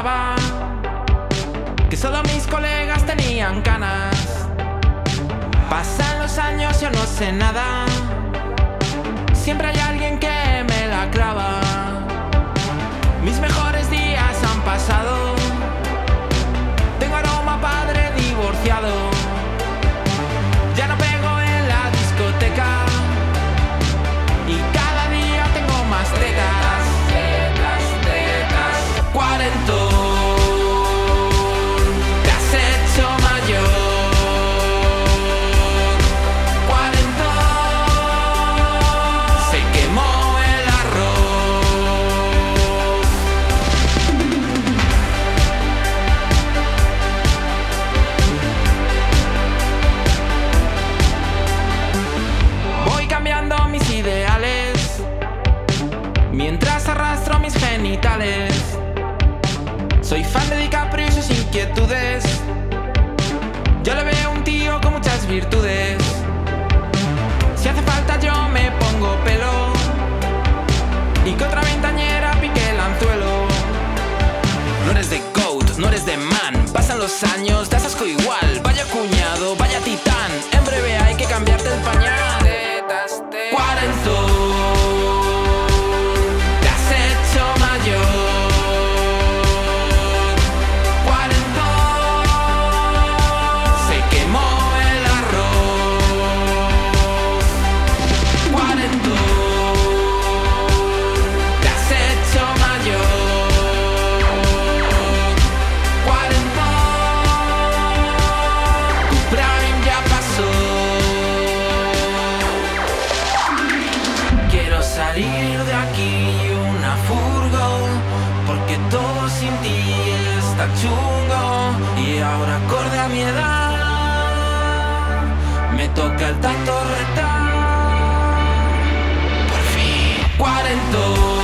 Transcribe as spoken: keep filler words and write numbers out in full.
pensaba que solo mis colegas tenían canas. Pasan los años, yo no sé nada. Siempre hay alguien que me la clava. Mis mejores días han pasado. Tengo aroma a padre divorciado. Ya no pego en la discoteca. Y cada día tengo más tetas. Tetas, tetas. Cuarentón. Te has hecho mayor. Mientras arrastro mis genitales, soy fan de DiCaprio y sus inquietudes. Yo le veo un tío con muchas virtudes. Si hace falta yo me pongo pelo y que otra veintañera pique el anzuelo. No eres de Goat, no eres de Man. Pasan los años, das asco igual. Vaya cuñado, vaya titán. En breve hay que cambiarte el pañal. Cuarentón. Salir de aquí una furgo, porque todo sin ti está chungo. Y ahora acorde a mi edad me toca el tacto retal. Por fin. Cuarentón.